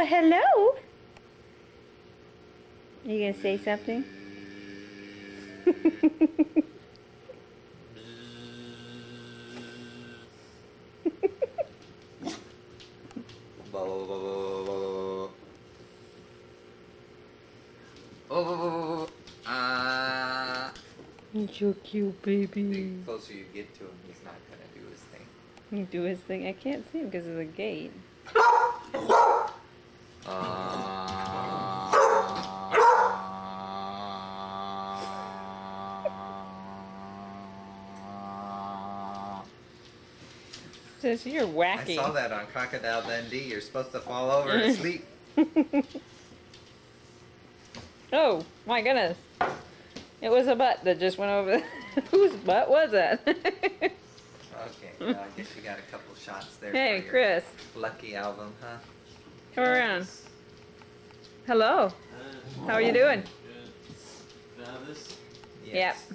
Well, hello. You gonna say something? He's so cute, baby. The closer you get to him, he's not gonna do his thing. He do his thing. I can't see him because of the gate. Says you're wacky. I saw that on Crocodile Dundee. You're supposed to fall over and sleep. Oh my goodness! It was a butt that just went over. Whose butt was that? Okay, well, I guess you got a couple shots there. Hey, for your Chris. lucky album, huh? Come around. Hello. How are you doing? Good. Now this? Yes. Yep.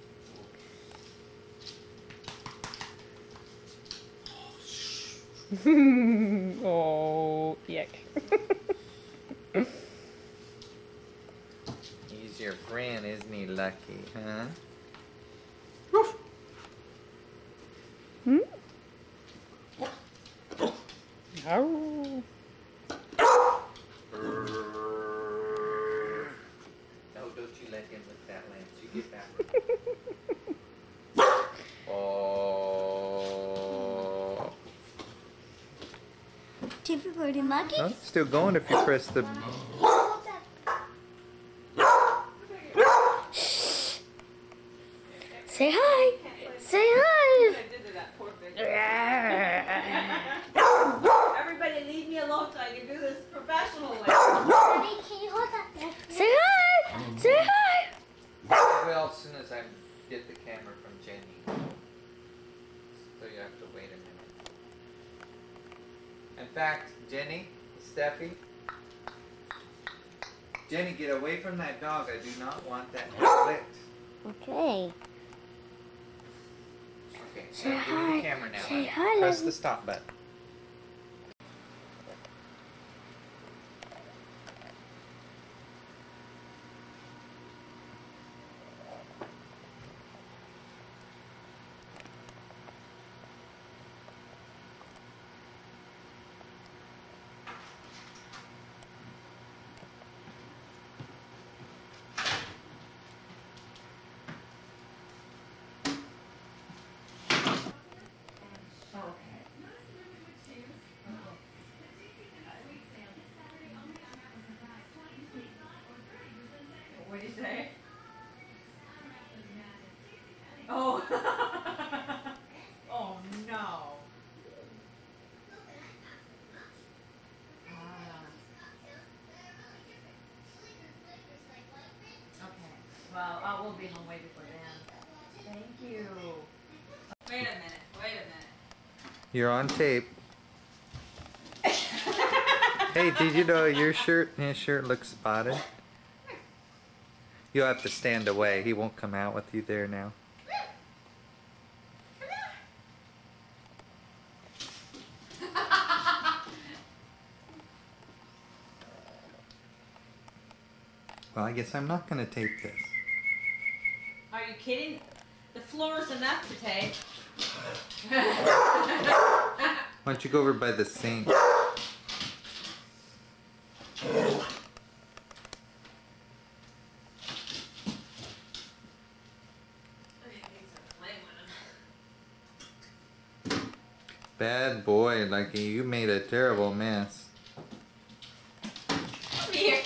Oh, yuck. He's your friend, isn't he, Lucky, huh? Hmm? Oh. No, don't you let him with that lance. You get back. Oh. Two for Birdie Lucky? No, it's still going if you press the... Say hi. Say hi. Everybody leave me alone so I can do this professionally. Daddy, can you hold that there? Say hi. Say hi. Well, as soon as I get the camera from Jenny. So you have to wait a minute. In fact, Jenny, Steffi, Jenny, get away from that dog. I do not want that licked. Okay. Okay, Say now give me hi. the camera now. Say hi, Press Lily. the stop button. What did you say? Oh. Oh no. Okay. Well, we'll be home way before then. Thank you. Wait a minute. Wait a minute. You're on tape. Hey, did you know his shirt looks spotted? You'll have to stand away. He won't come out with you there now. Well, I guess I'm not going to tape this. Are you kidding? The floor is enough to take. Why don't you go over by the sink? Bad boy, Lucky. You made a terrible mess. Come here.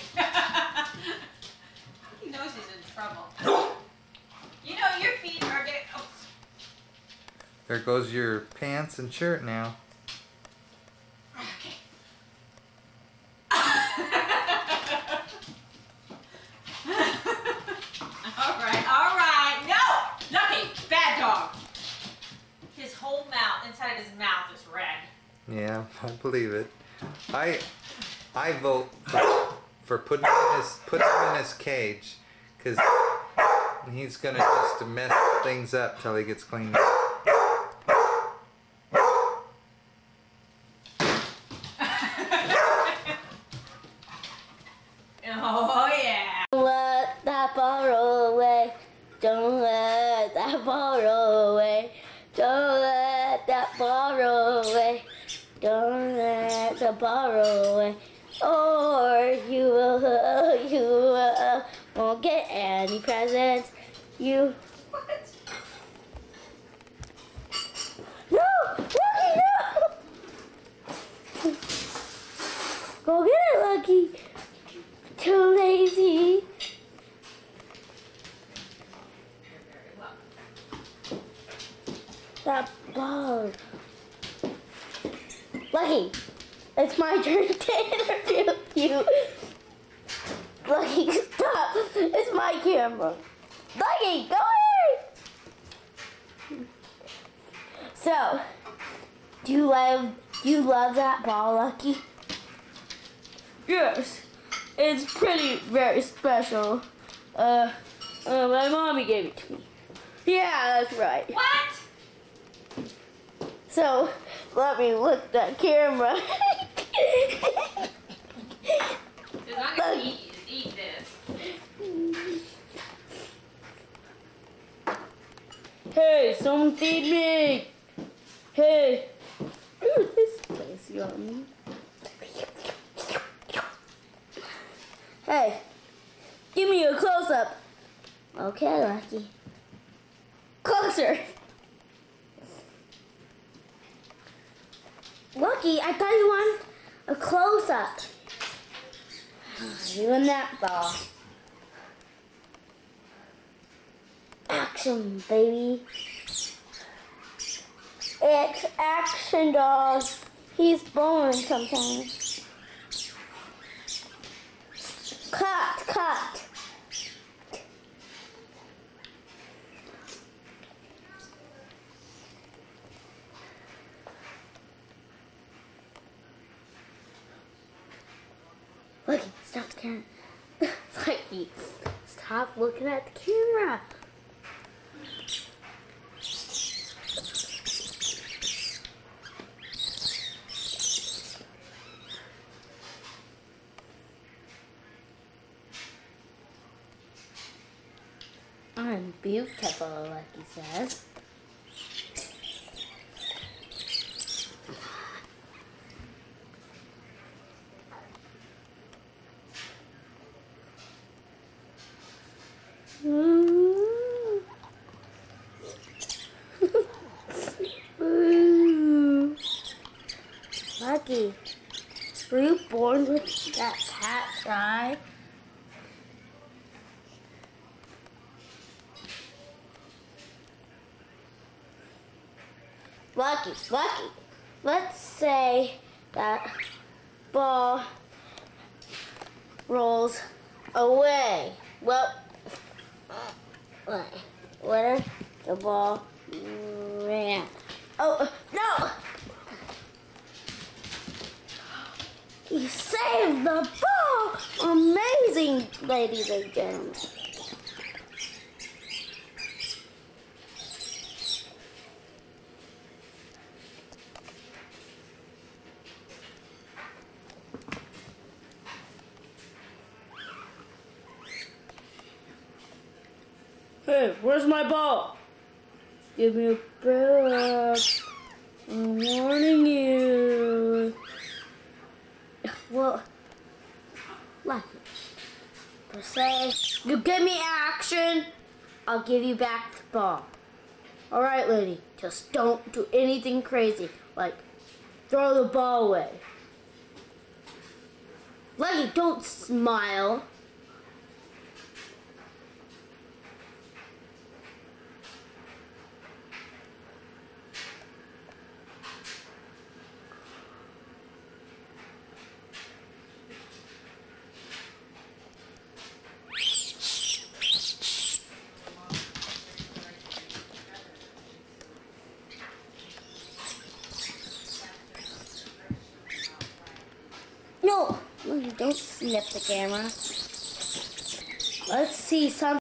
He knows he's in trouble. You know your feet are getting... Oh. There goes your pants and shirt now. Okay. All right. No! Lucky! Bad dog! His whole mouth, inside of his mouth is red. Yeah, I believe it. I vote for putting him in his cage, because he's gonna just mess things up till he gets cleaned up. Don't let the ball roll away, or you won't get any presents. You. What? No! Lucky, no! Go get it, Lucky. Too lazy. That ball. Lucky, it's my turn to interview you. Lucky, stop. It's my camera. Lucky, go away. So, do you love that ball, Lucky? Yes. It's very special. My mommy gave it to me. Yeah, that's right. What? So, let me look at that camera. It's not gonna eat this. Hey, someone feed me. Hey. Ooh, this place yummy. Hey, give me a close-up. Okay, Lucky. Closer. Lucky, I thought you wanted a close-up. You and that ball. Action, baby. It's action, dog. He's boring sometimes. Cut. Lucky, stop the camera. Lucky, stop looking at the camera. I'm beautiful, Lucky says. Lucky, were you born with that cat's eye? Lucky, let's say that ball rolls away. Well, where the ball ran. Oh, no! He saved the ball! Amazing, ladies and gentlemen. Hey, where's my ball? Give me a break. I'm warning you. Well, Lucky, per se, you give me action, I'll give you back the ball. Alright, lady, just don't do anything crazy, like throw the ball away. Lucky, don't smile. No, don't snip the camera. Let's see something.